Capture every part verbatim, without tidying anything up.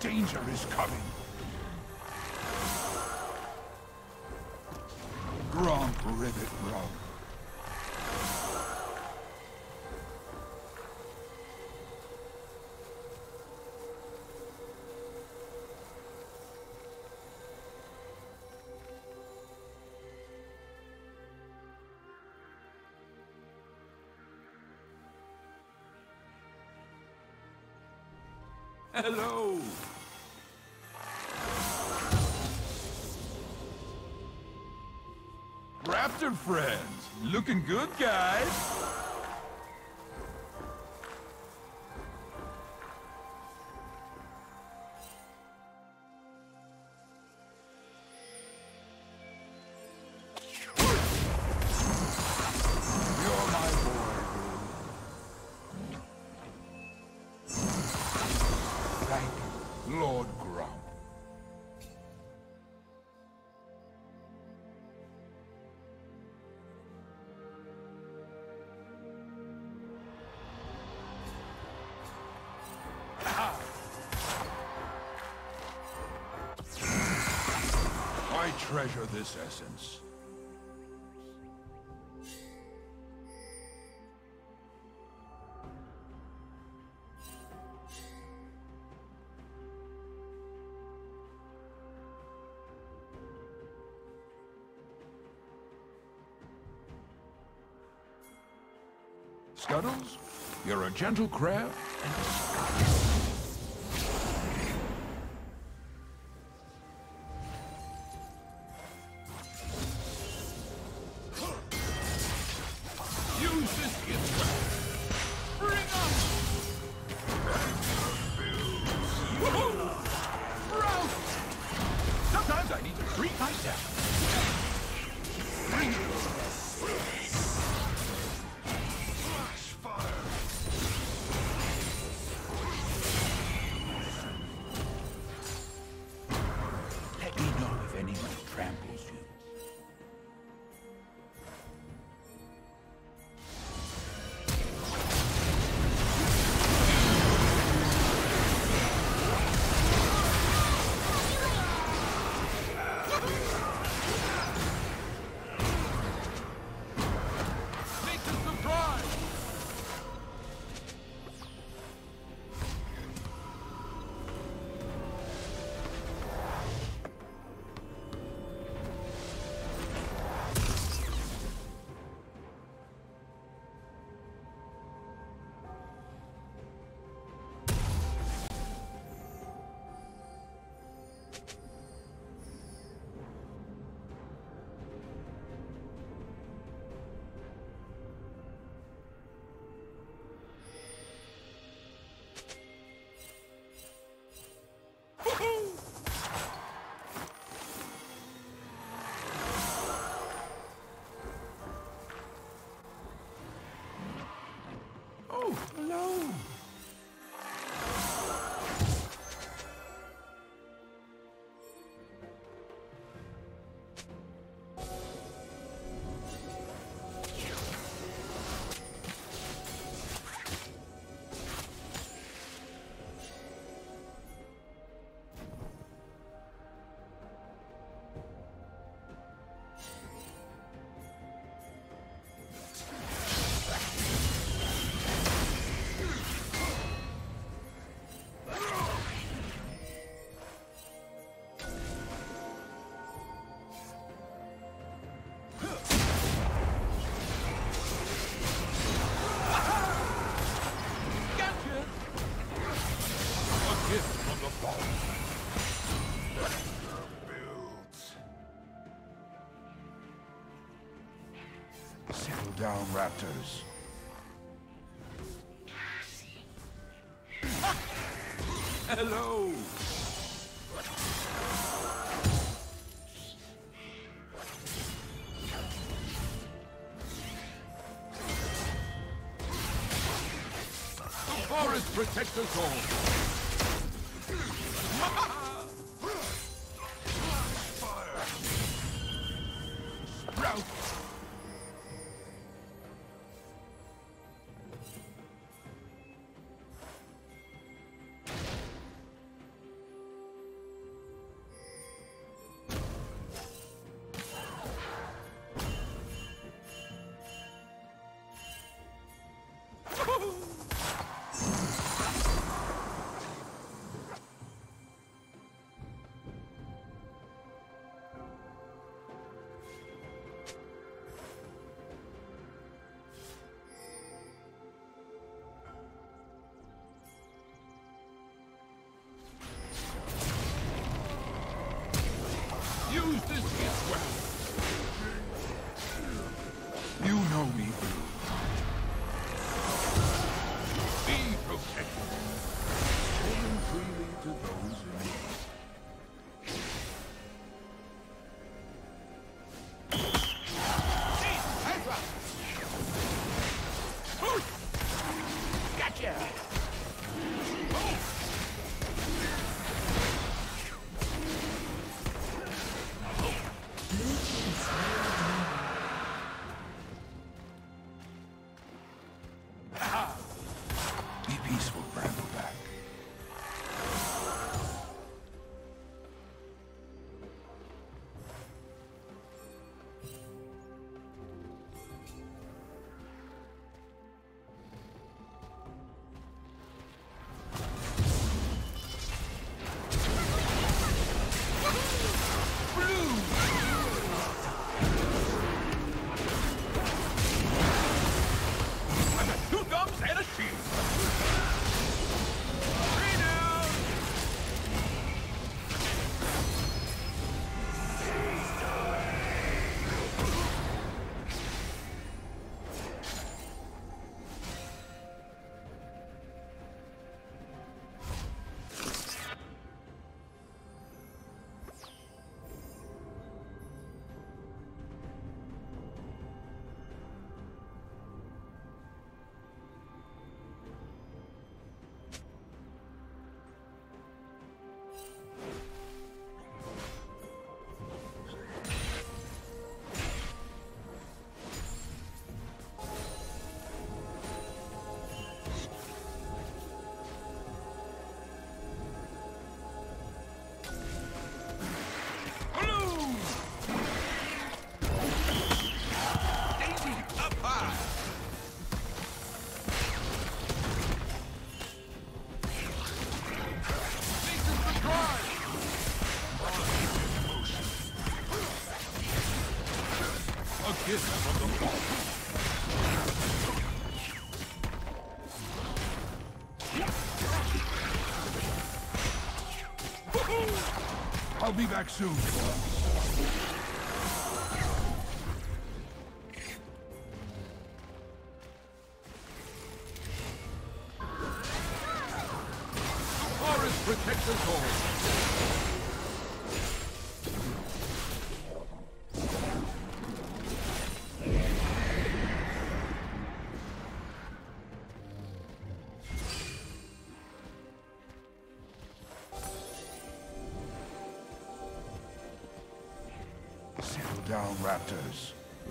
Danger is coming. Gromp, ribbit, gromp. Hello! Raptor friends, looking good, guys? You're my boy. Thank you, Lord Grump. I treasure this essence. Scuttles, you're a gentle crab and a scuttle. Use this gift trap. Bring on! Woohoo! Rouse! Sometimes I need to treat myself. Bring it. Oh, hello. Settle down, raptors. Hello! The forest protects us all. Sprout! Be peaceful, Brambleback. I'll be back soon. Forest protects us all. Down, Raptors.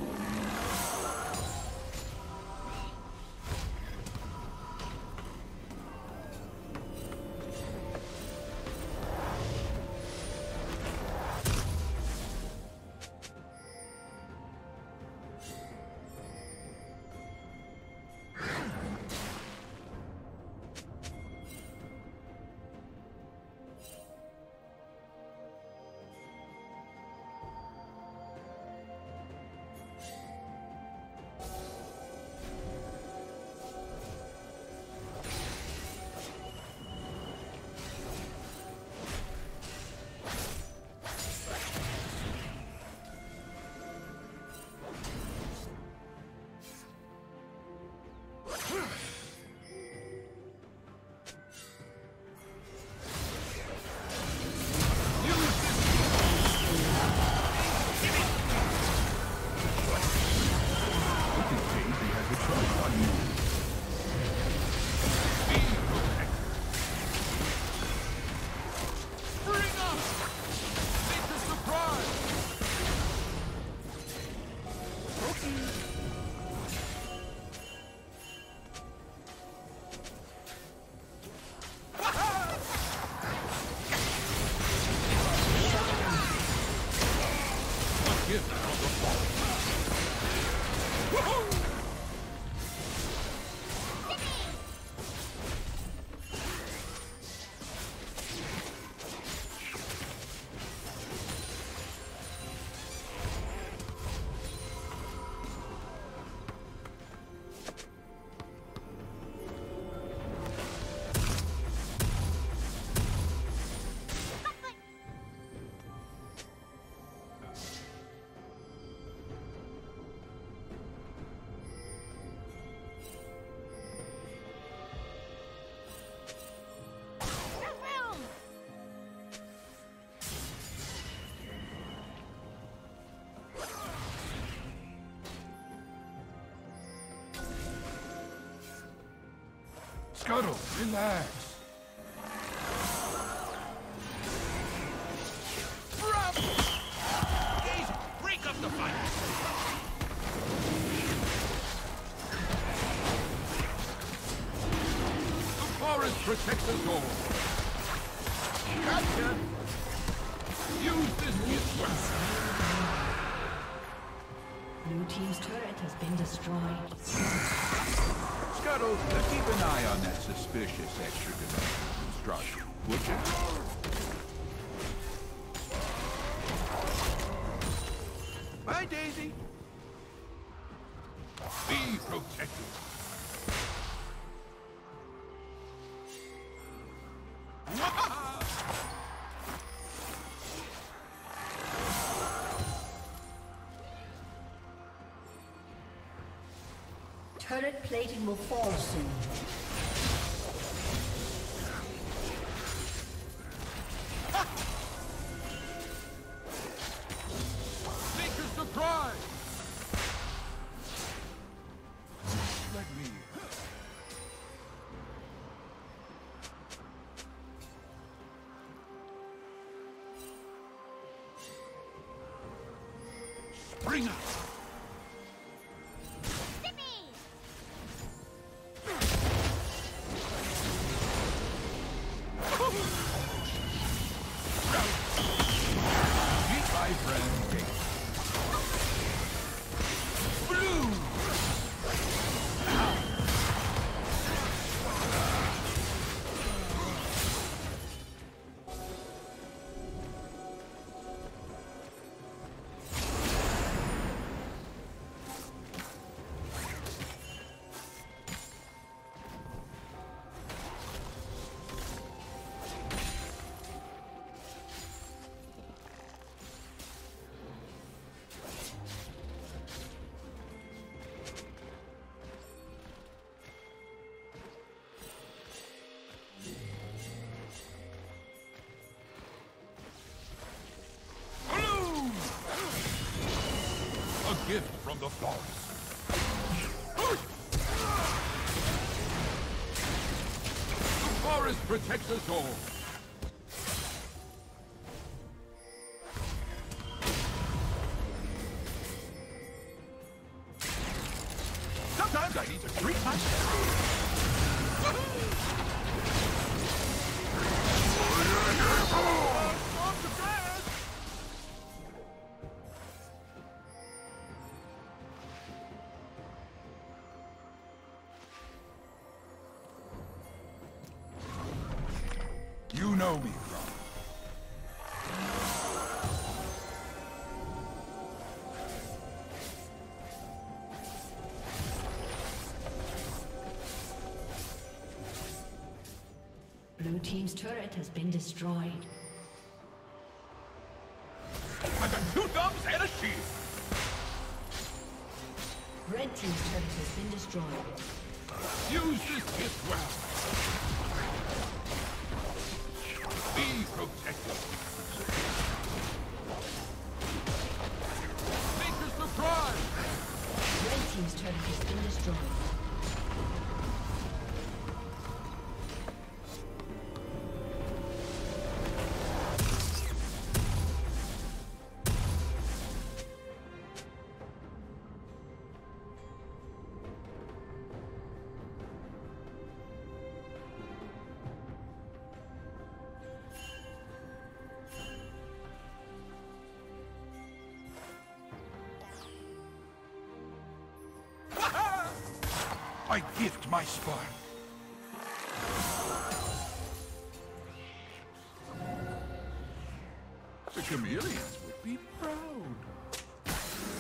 Scuttle, relax. Easy, break up the fight. forest protects us all. Gotcha! Use this gift well. Blue team's turret has been destroyed. Scuttle, uh, keep an eye on that suspicious extra-dimensional construction, would you? Bye, Daisy. Be protected. Turret plating will fall soon. Make a surprise! Let me... Spring up! A gift from the forest. The forest protects us all. Sometimes I need to treat myself. You know me, Ron. Blue team's turret has been destroyed. I've got two thumbs and a shield. Red team's turret has been destroyed. Use this gift well. Be protected. Make a surprise. Red team's turret has been destroyed. I gift my spark. The chameleons would be proud.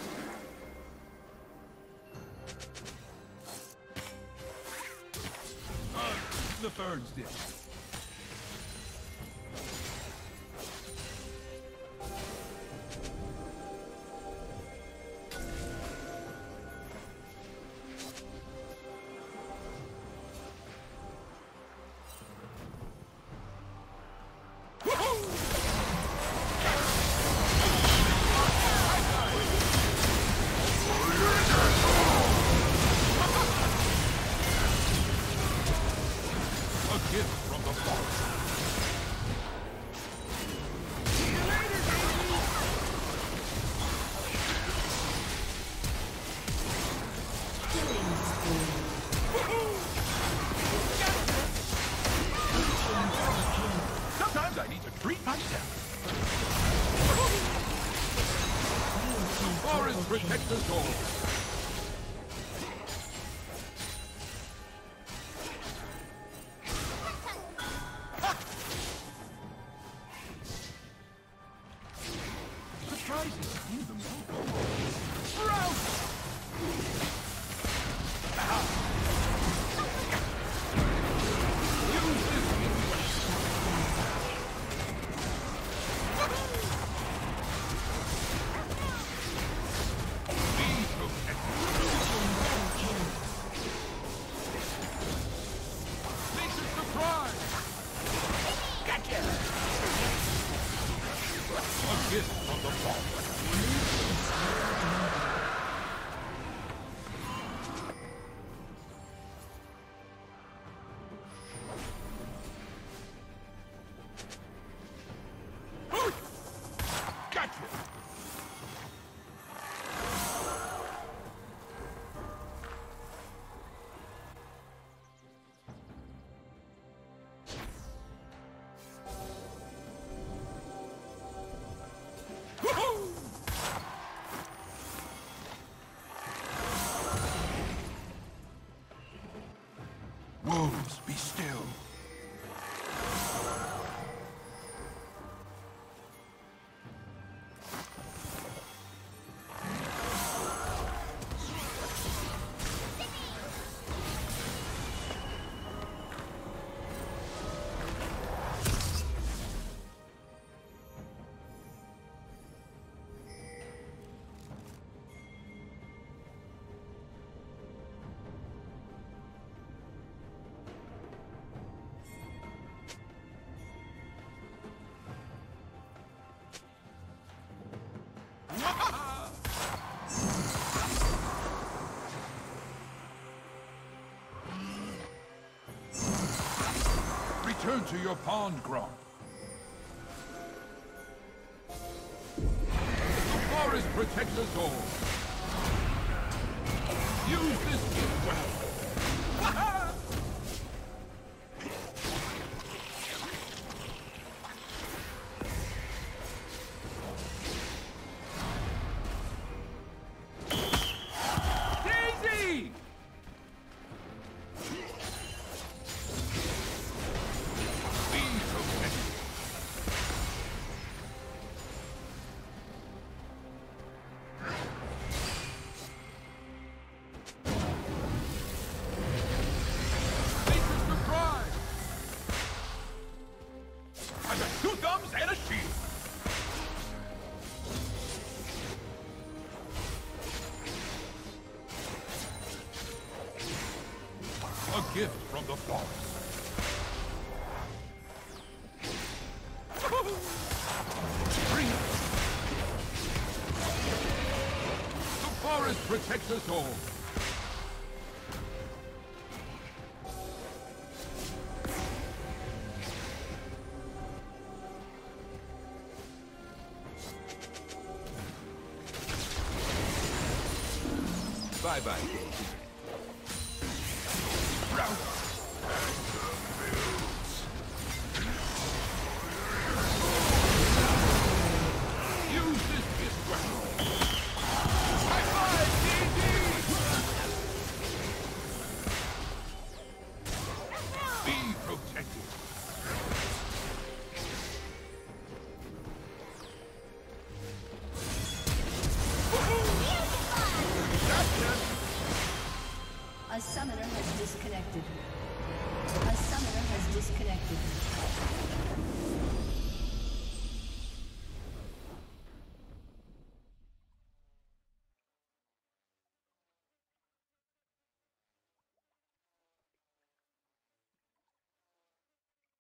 Uh, the birds did. Gift from the protect us all. Wolves, be still. Return to your pond, Gronk. The forest protects us all. Use this gift well. A gift from the forest. Bring it. The forest protects us all. Bye-bye. A summoner has disconnected. A summoner has disconnected.